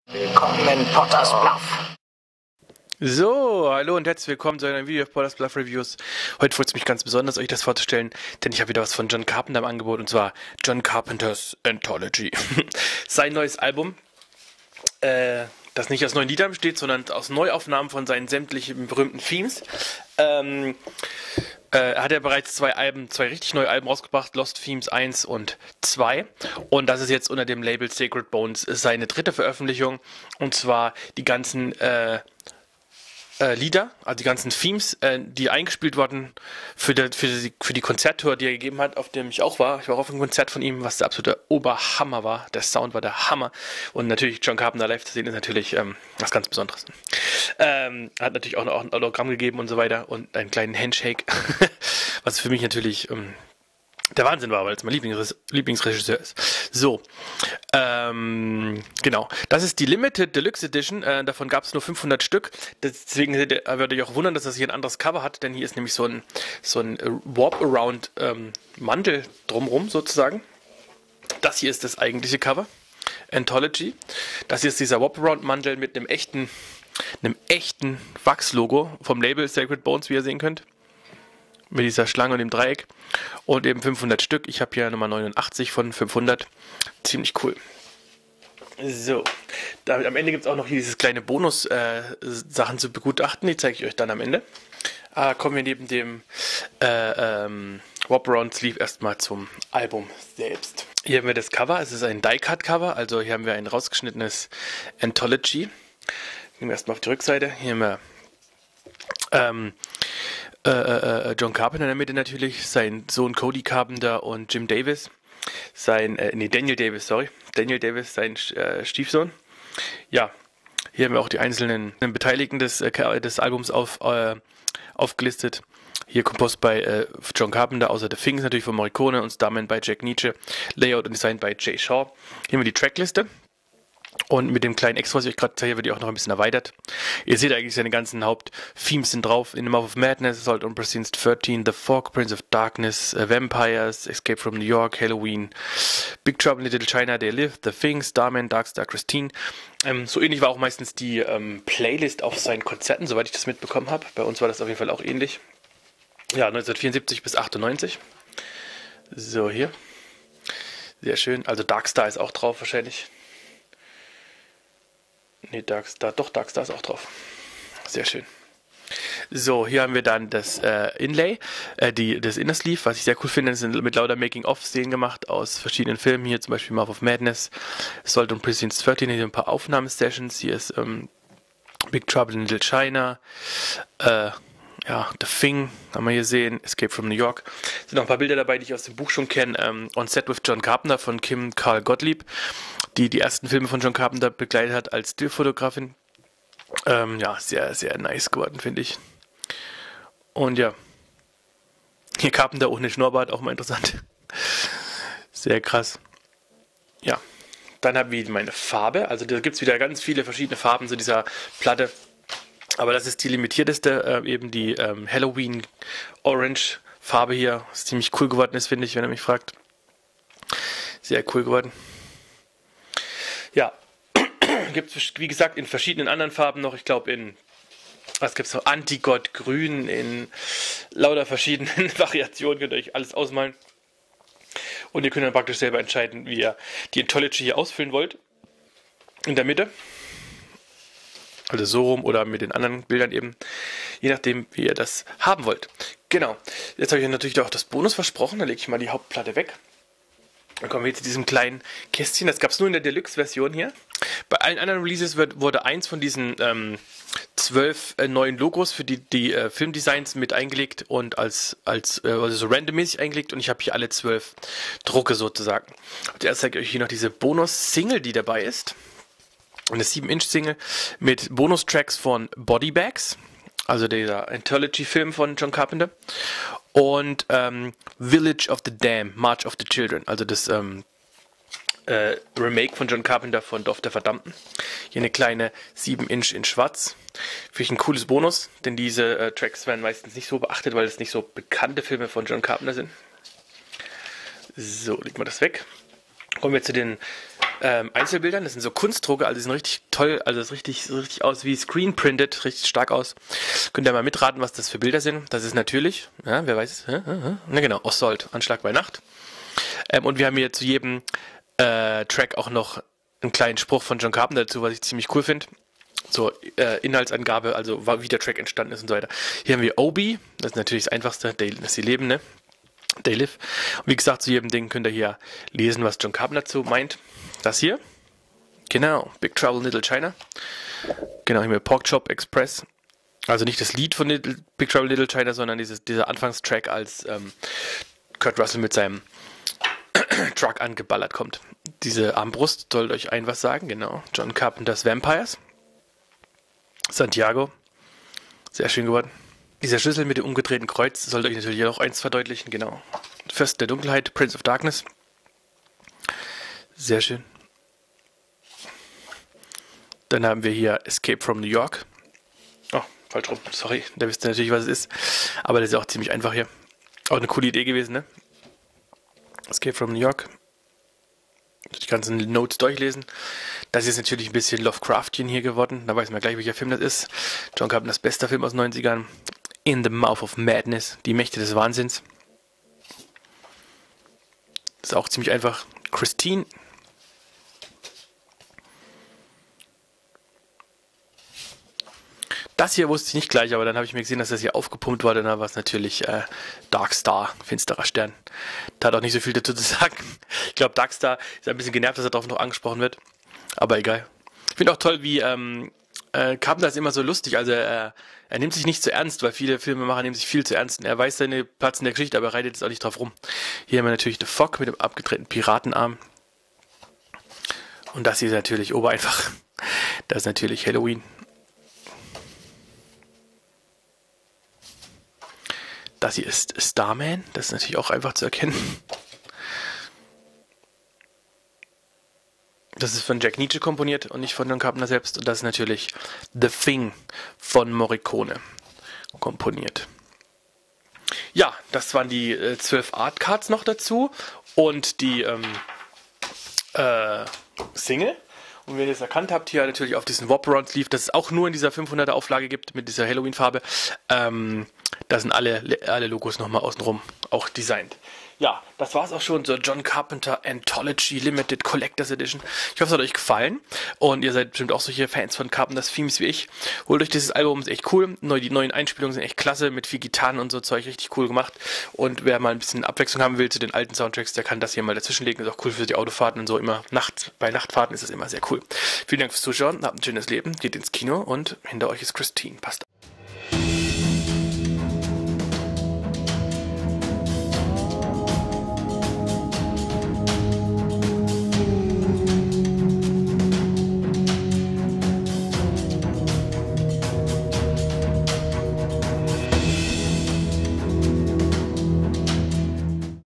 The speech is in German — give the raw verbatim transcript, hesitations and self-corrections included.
Willkommen in Potters Bluff. So, hallo und herzlich willkommen zu einem Video auf Potters Bluff Reviews. Heute freut es mich ganz besonders, euch das vorzustellen, denn ich habe wieder was von John Carpenter im Angebot, und zwar John Carpenter's Anthology. Sein neues Album, äh, das nicht aus neuen Liedern besteht, sondern aus Neuaufnahmen von seinen sämtlichen berühmten Themes. Ähm, äh, hat er bereits zwei Alben, zwei richtig neue Alben rausgebracht, Lost Themes eins und zwei. Und das ist jetzt unter dem Label Sacred Bones seine dritte Veröffentlichung, und zwar die ganzen äh, Äh, Lieder, also die ganzen Themes, äh, die eingespielt wurden für die, für, die, für die Konzerttour, die er gegeben hat, auf dem ich auch war. Ich war auch auf einem Konzert von ihm, was der absolute Oberhammer war. Der Sound war der Hammer. Und natürlich John Carpenter live zu sehen ist natürlich ähm, was ganz Besonderes. Ähm, hat natürlich auch noch ein Autogramm gegeben und so weiter und einen kleinen Handshake, was für mich natürlich ähm, der Wahnsinn war, weil es mein Lieblings Lieblingsregisseur ist. So, ähm, genau. Das ist die Limited Deluxe Edition. Äh, davon gab es nur fünfhundert Stück. Deswegen würde ich auch wundern, dass das hier ein anderes Cover hat, denn hier ist nämlich so ein, so ein Warp-Around ähm, Mantel drumrum sozusagen. Das hier ist das eigentliche Cover. Anthology. Das hier ist dieser Warp-Around Mantel mit einem echten, einem echten Wachslogo vom Label Sacred Bones, wie ihr sehen könnt. Mit dieser Schlange und dem Dreieck. Und eben fünfhundert Stück. Ich habe hier Nummer neunundachtzig von fünfhundert. Ziemlich cool. So. Da, am Ende gibt es auch noch hier dieses kleine Bonus-Sachen äh, zu begutachten. Die zeige ich euch dann am Ende. Ah, kommen wir neben dem äh, ähm, Warp-Around Sleeve erstmal zum Album selbst. Hier haben wir das Cover. Es ist ein Die-Cut-Cover. Also hier haben wir ein rausgeschnittenes Anthology. Gehen wir erstmal auf die Rückseite. Hier haben wir ähm, Äh, äh, John Carpenter in der Mitte natürlich, sein Sohn Cody Carpenter und Jim Davis, sein, äh, nee, Daniel Davis, sorry, Daniel Davis, sein äh, Stiefsohn. Ja, hier haben wir auch die einzelnen Beteiligten des, äh, des Albums auf, äh, aufgelistet. Hier Kompost bei äh, John Carpenter, außer The Things natürlich von Morricone und Starman bei Jack Nitzsche, Layout und Design bei Jay Shaw. Hier haben wir die Trackliste. Und mit dem kleinen Extra, was ich euch gerade zeige, wird die auch noch ein bisschen erweitert. Ihr seht eigentlich, seine ganzen Haupt-Themes sind drauf. In the Mouth of Madness, Assault on Precinct thirteen, The Fog, Prince of Darkness, uh, Vampires, Escape from New York, Halloween, Big Trouble in Little China, They Live, The Things, Starman, Darkstar, Christine. Ähm, so ähnlich war auch meistens die ähm, Playlist auf seinen Konzerten, soweit ich das mitbekommen habe. Bei uns war das auf jeden Fall auch ähnlich. Ja, neunzehnhundertvierundsiebzig bis achtundneunzig. So, hier. Sehr schön. Also Darkstar ist auch drauf wahrscheinlich. Ne, Darkstar, doch, Darkstar ist auch drauf. Sehr schön. So, hier haben wir dann das äh, Inlay, äh, die, das Inner Sleeve, was ich sehr cool finde. Das sind mit lauter Making-of-Szenen gemacht aus verschiedenen Filmen. Hier zum Beispiel Mouth of Madness, Assault on Precinct thirteen, hier ein paar Aufnahmesessions. Hier ist ähm, Big Trouble in Little China, äh, ja, The Thing haben wir hier sehen, Escape from New York. Es sind noch ein paar Bilder dabei, die ich aus dem Buch schon kenne. Ähm, On Set with John Carpenter von Kim Carl Gottlieb, die die ersten Filme von John Carpenter begleitet hat als Stillfotografin. Ähm, ja, sehr, sehr nice geworden, finde ich. Und ja, hier Carpenter ohne Schnurrbart, auch mal interessant. Sehr krass. Ja, dann haben wir meine Farbe. Also da gibt es wieder ganz viele verschiedene Farben zu dieser Platte. Aber das ist die limitierteste, äh, eben die ähm, Halloween Orange Farbe hier. Was ziemlich cool geworden ist, finde ich, wenn ihr mich fragt. Sehr cool geworden. Ja, gibt es wie gesagt in verschiedenen anderen Farben noch. Ich glaube in, was gibt es noch? Antigott Grün, in lauter verschiedenen Variationen. Könnt ihr euch alles ausmalen. Und ihr könnt dann praktisch selber entscheiden, wie ihr die Anthology hier ausfüllen wollt. In der Mitte. Also so rum oder mit den anderen Bildern eben, je nachdem, wie ihr das haben wollt. Genau, jetzt habe ich natürlich auch das Bonus versprochen, da lege ich mal die Hauptplatte weg. Dann kommen wir jetzt zu diesem kleinen Kästchen, das gab es nur in der Deluxe-Version hier. Bei allen anderen Releases wird, wurde eins von diesen ähm, zwölf äh, neuen Logos für die, die äh, Filmdesigns mit eingelegt und als, als äh, also so randommäßig eingelegt, und ich habe hier alle zwölf Drucke sozusagen. Und erst zeige ich euch hier noch diese Bonus-Single, die dabei ist. Eine sieben Inch Single mit Bonustracks von Bodybags, also dieser Anthology-Film von John Carpenter, und ähm, Village of the Damned, March of the Children, also das ähm, äh, Remake von John Carpenter von Dorf der Verdammten. Hier eine kleine sieben Inch in schwarz. Finde ich ein cooles Bonus, denn diese äh, Tracks werden meistens nicht so beachtet, weil es nicht so bekannte Filme von John Carpenter sind. So, legen wir das weg. Kommen wir zu den ähm, Einzelbildern. Das sind so Kunstdrucke, also die sind richtig toll, also das richtig, so richtig aus wie screenprinted, richtig stark aus. Könnt ihr mal mitraten, was das für Bilder sind. Das ist natürlich, ja, wer weiß es, ja, ja, ja. Na genau, Oswald, Anschlag bei Nacht. Ähm, und wir haben hier zu jedem äh, Track auch noch einen kleinen Spruch von John Carpenter dazu, was ich ziemlich cool finde. So, äh, Inhaltsangabe, also wie der Track entstanden ist und so weiter. Hier haben wir Obi, das ist natürlich das Einfachste, They, das sie leben, ne? They live. Und wie gesagt, zu jedem Ding könnt ihr hier lesen, was John Carpenter dazu meint. Das hier, genau, Big Trouble in Little China. Genau, hier haben wir Pork Chop Express. Also nicht das Lied von Little, Big Trouble in Little China, sondern dieses, dieser Anfangstrack, als ähm, Kurt Russell mit seinem Truck angeballert kommt. Diese Armbrust soll euch ein was sagen, genau. John Carpenters Vampires. Santiago. Sehr schön geworden. Dieser Schlüssel mit dem umgedrehten Kreuz sollte euch natürlich auch eins verdeutlichen, genau. Fürst der Dunkelheit, Prince of Darkness. Sehr schön. Dann haben wir hier Escape from New York. Oh, falsch rum, sorry, da wisst ihr natürlich, was es ist. Aber das ist auch ziemlich einfach hier. Auch eine coole Idee gewesen, ne? Escape from New York. Die ganzen Notes durchlesen. Das ist natürlich ein bisschen Lovecraftian hier geworden. Da weiß man gleich, welcher Film das ist. John Carpenters bester Film aus den neunzigern. In the Mouth of Madness. Die Mächte des Wahnsinns. Das ist auch ziemlich einfach. Christine. Das hier wusste ich nicht gleich, aber dann habe ich mir gesehen, dass das hier aufgepumpt wurde. Dann war es natürlich äh, Dark Star, finsterer Stern. Da hat auch nicht so viel dazu zu sagen. Ich glaube, Dark Star ist ein bisschen genervt, dass er darauf noch angesprochen wird. Aber egal. Ich finde auch toll, wie ähm, äh, Carpenter ist immer so lustig. Also äh, er nimmt sich nicht zu ernst, weil viele Filmemacher nehmen sich viel zu ernst. Er weiß seine Platz in der Geschichte, aber er reitet jetzt auch nicht drauf rum. Hier haben wir natürlich The Fog mit dem abgetrennten Piratenarm. Und das hier ist natürlich obereinfach. Das ist natürlich Halloween. Das hier ist Starman, das ist natürlich auch einfach zu erkennen. Das ist von Jack Nitzsche komponiert und nicht von John Carpenter selbst. Und das ist natürlich The Thing von Morricone komponiert. Ja, das waren die äh, zwölf Art Cards noch dazu und die ähm, äh, Single. Und wenn ihr es erkannt habt, hier natürlich auf diesen Wraparound Sleeve, das es auch nur in dieser fünfhunderter Auflage gibt, mit dieser Halloween-Farbe, ähm, da sind alle, alle Logos nochmal außenrum auch designt. Ja, das war es auch schon, so John Carpenter Anthology Limited Collectors Edition. Ich hoffe, es hat euch gefallen und ihr seid bestimmt auch solche Fans von Carpenters Themes wie ich. Holt euch dieses Album, ist echt cool. Neu, die neuen Einspielungen sind echt klasse, mit viel Gitarren und so Zeug, richtig cool gemacht. Und wer mal ein bisschen Abwechslung haben will zu den alten Soundtracks, der kann das hier mal dazwischenlegen. Ist auch cool für die Autofahrten und so, immer Nacht, bei Nachtfahrten ist das immer sehr cool. Vielen Dank fürs Zuschauen, habt ein schönes Leben, geht ins Kino und hinter euch ist Christine. Passt.